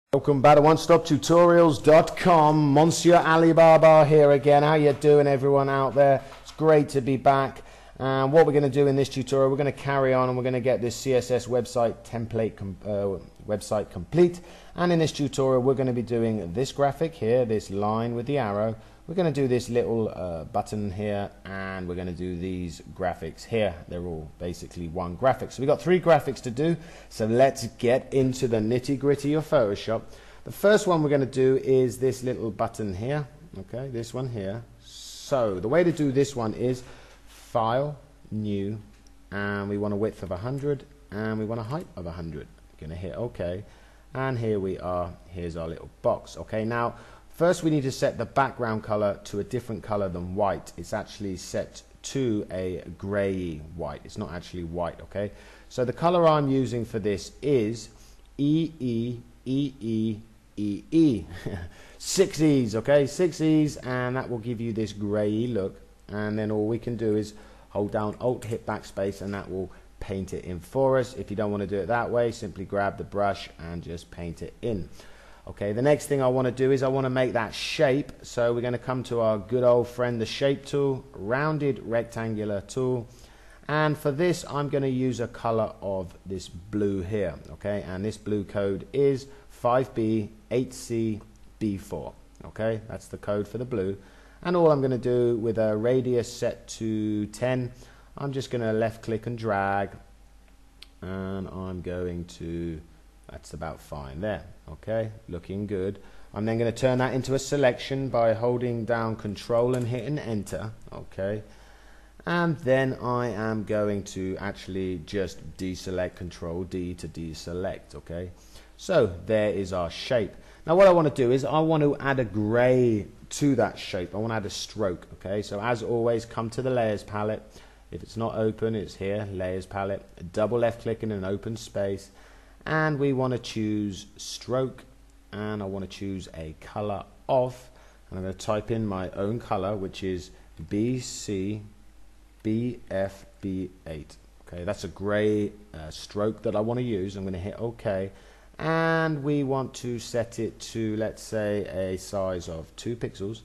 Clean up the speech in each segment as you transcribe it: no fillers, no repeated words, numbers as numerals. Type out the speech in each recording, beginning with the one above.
Welcome back to OneStopTutorials.com. Monsieur Alibaba here again. How you doing, everyone out there? It's great to be back. And what we're going to do in this tutorial, we're going to carry on and we're going to get this CSS website template website complete. And in this tutorial, we're going to be doing this graphic here, this line with the arrow. We're going to do this little button here, and we're going to do these graphics here. They're all basically one graphic. So we've got three graphics to do. So let's get into the nitty-gritty of Photoshop. The first one we're going to do is this little button here. Okay, this one here. So the way to do this one is File, New, and we want a width of 100, and we want a height of 100. Going to hit OK, and here we are. Here's our little box. Okay, now first we need to set the background color to a different color than white. It's actually set to a grey white. It's not actually white, okay? So the color I'm using for this is EE. 6 E's, okay? 6 E's, and that will give you this grey look. And then all we can do is hold down Alt, hit backspace, and that will paint it in for us. If you don't want to do it that way, simply grab the brush and just paint it in. Okay, the next thing I want to do is I want to make that shape. So we're going to come to our good old friend, the shape tool, rounded rectangular tool. And for this, I'm going to use a color of this blue here. Okay, and this blue code is 5B, 8C, B4. Okay, that's the code for the blue. And all I'm going to do with a radius set to 10, I'm just going to left click and drag. And I'm going to... that's about fine there. Okay, looking good. I'm then going to turn that into a selection by holding down Control and hitting Enter. Okay, and then I am going to actually just deselect, Control D to deselect. Okay, so there is our shape. Now what I want to do is I want to add a gray to that shape. I want to add a stroke. Okay, so as always, come to the Layers palette. If it's not open, it's here, Layers palette. Double left click in an open space. And we want to choose stroke, and I want to choose a color of, and I'm going to type in my own color, which is BCBFB8. Okay, that's a gray stroke that I want to use. I'm going to hit OK, and we want to set it to, let's say, a size of 2 pixels.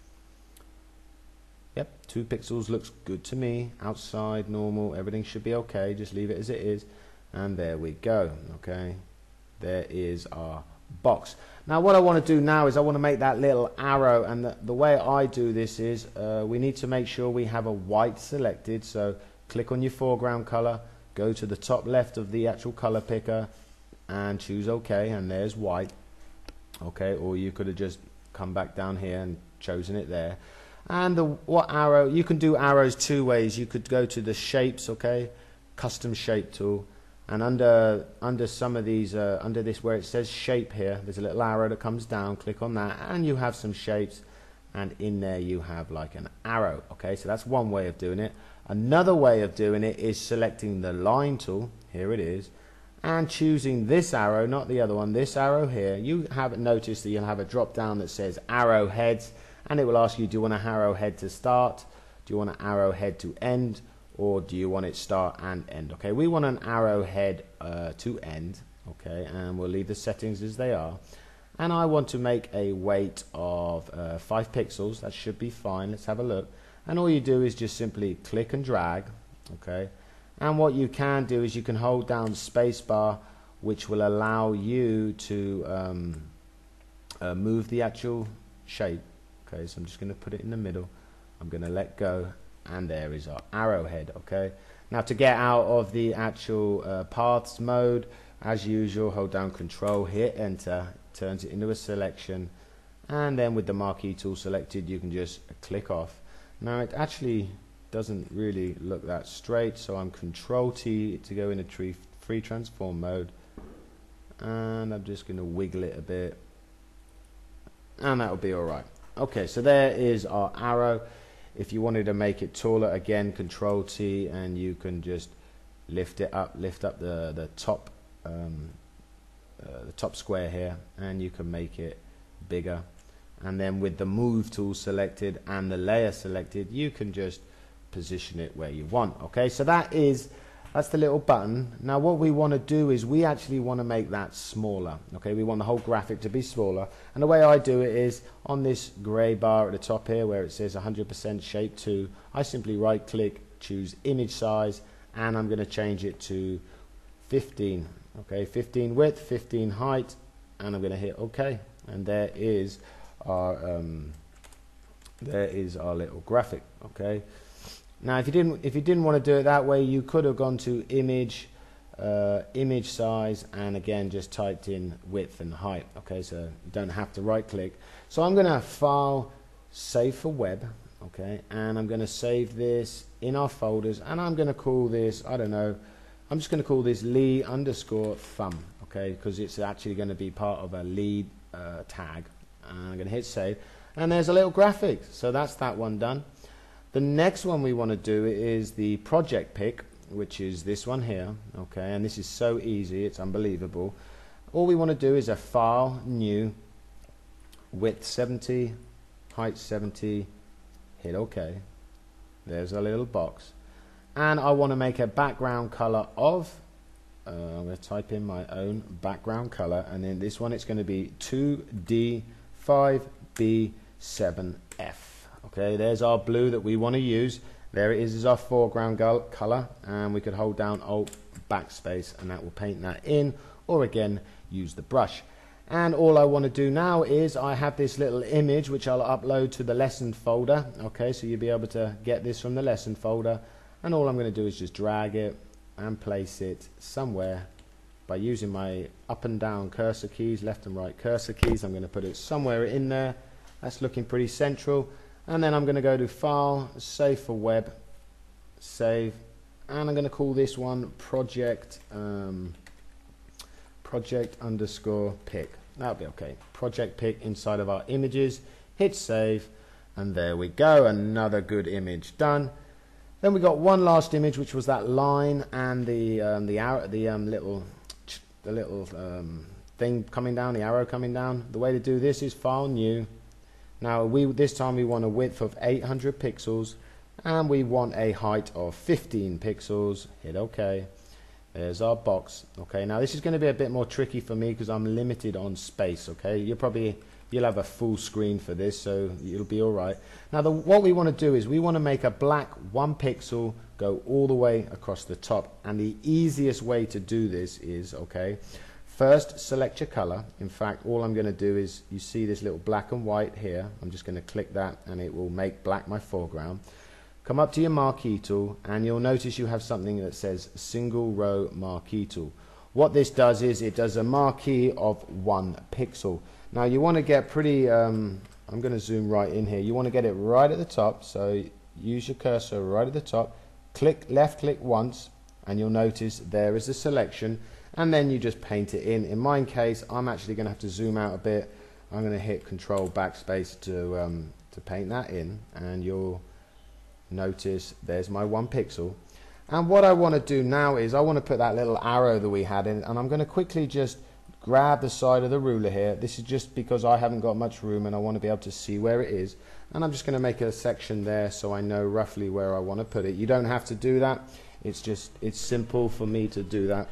Yep, 2 pixels looks good to me. Outside, normal, everything should be okay. Just leave it as it is. And there we go. Okay, there is our box. Now what I want to do now is I want to make that little arrow, and the way I do this is we need to make sure we have a white selected. So click on your foreground color, go to the top left of the actual color picker and choose OK, and there's white. Okay, or you could have just come back down here and chosen it there. And what arrow, you can do arrows two ways. You could go to the shapes, okay, custom shape tool. And under some of these, under this where it says shape here, there's a little arrow that comes down. Click on that, and you have some shapes, and in there you have like an arrow. Okay, so that's one way of doing it. Another way of doing it is selecting the line tool. Here it is, and choosing this arrow, not the other one. This arrow here. You haven't noticed that you'll have a drop down that says arrow heads, and it will ask you: do you want an arrow head to start? Do you want an arrow head to end? Or do you want it start and end? Okay, we want an arrowhead to end. Okay, and we'll leave the settings as they are. And I want to make a weight of 5 pixels. That should be fine. Let's have a look. And all you do is just simply click and drag. Okay, and what you can do is you can hold down spacebar, which will allow you to move the actual shape. Okay, so I'm just going to put it in the middle. I'm going to let go. And there is our arrowhead. Okay, now to get out of the actual paths mode, as usual, hold down Control, hit Enter, turns it into a selection, and then with the marquee tool selected, you can just click off. Now it actually doesn't really look that straight, so I'm Control T to go into free transform mode, and I'm just going to wiggle it a bit, and that'll be alright. Okay, so there is our arrow. If you wanted to make it taller, again, Control T, and you can just lift up the top square here, and you can make it bigger. And then with the Move tool selected and the layer selected, you can just position it where you want. Okay, so that is That's the little button. Now what we want to do is we actually want to make that smaller. Okay, we want the whole graphic to be smaller. And the way I do it is on this grey bar at the top here where it says 100% shape 2, I simply right click, choose image size, and I'm going to change it to 15. Okay, 15 width, 15 height, and I'm going to hit OK. And there is our little graphic. Okay. Now, if you didn't want to do it that way, you could have gone to image size, and again just typed in width and height. Okay, so you don't have to right click. So I'm going to file, save for web. Okay, and I'm going to save this in our folders, and I'm going to call this, I don't know, I'm just going to call this Lee _ thumb. Okay, because it's actually going to be part of a lead tag. And I'm going to hit save, and there's a little graphic. So that's that one done. The next one we want to do is the project pick, which is this one here. Okay, and this is so easy, it's unbelievable. All we want to do is a file, new, width 70, height 70, hit OK. There's a little box. And I want to make a background color of, I'm going to type in my own background color, and in this one it's going to be 2D5B7F. Okay, there's our blue that we want to use. There it is our foreground color, and we could hold down Alt backspace and that will paint that in, or again use the brush. And all I want to do now is I have this little image which I'll upload to the lesson folder. Okay, so you'll be able to get this from the lesson folder, and all I'm going to do is just drag it and place it somewhere by using my up and down cursor keys, left and right cursor keys. I'm going to put it somewhere in there. That's looking pretty central. And then I'm going to go to File, Save for Web, Save, and I'm going to call this one Project _pick. That'll be okay. Project pick inside of our images. Hit Save, and there we go. Another good image done. Then we got one last image, which was that line and the little thing coming down, the arrow coming down. The way to do this is File, New. Now this time we want a width of 800 pixels, and we want a height of 15 pixels. Hit OK. There's our box. Okay, now this is going to be a bit more tricky for me because I'm limited on space. Okay, you'll have a full screen for this, so it'll be all right. Now what we want to do is we want to make a black 1 pixel go all the way across the top, and the easiest way to do this is, okay, first select your color. In fact, all I'm going to do is, you see this little black and white here, I'm just going to click that and it will make black my foreground. Come up to your marquee tool, and you'll notice you have something that says single row marquee tool. What this does is it does a marquee of 1 pixel. Now you want to get pretty, I'm going to zoom right in here, you want to get it right at the top, so use your cursor right at the top, left click once, and you'll notice there is a selection, and then you just paint it in. In my case, I'm actually going to have to zoom out a bit. I'm going to hit Control backspace to paint that in, and you'll notice there's my 1 pixel. And what I want to do now is I want to put that little arrow that we had in, and I'm going to quickly just grab the side of the ruler here. This is just because I haven't got much room and I want to be able to see where it is, and I'm just going to make a section there so I know roughly where I want to put it. You don't have to do that. It's simple for me to do that.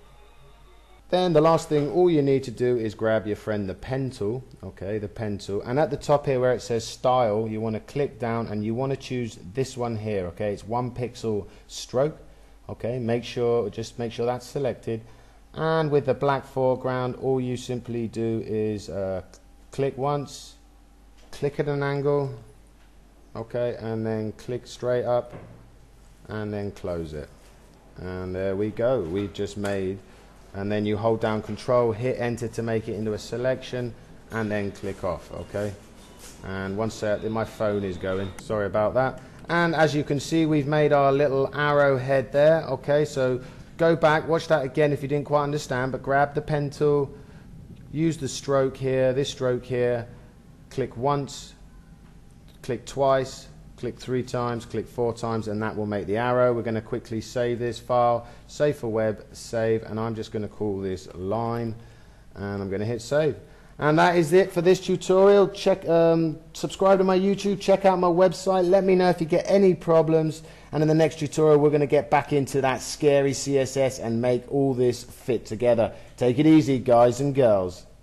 Then the last thing, all you need to do is grab your friend the pen tool. Okay, the pen tool, and at the top here where it says style, you want to click down and you want to choose this one here. Okay, it's 1 pixel stroke. Okay, just make sure that's selected, and with the black foreground, all you simply do is click once, click at an angle, okay, and then click straight up and then close it, and there we go. We've just made, and then you hold down Control, hit Enter to make it into a selection, and then click off. Okay, and one sec, my phone is going, sorry about that. And as you can see, we've made our little arrowhead there. Okay, so go back, watch that again if you didn't quite understand, but grab the pen tool, use the stroke here, this stroke here, click once, click twice, click 3 times, click 4 times, and that will make the arrow. We're going to quickly save this file, save for web, save, and I'm just going to call this line, and I'm going to hit save. And that is it for this tutorial. Subscribe to my YouTube, check out my website, let me know if you get any problems, and in the next tutorial we're going to get back into that scary CSS and make all this fit together. Take it easy, guys and girls.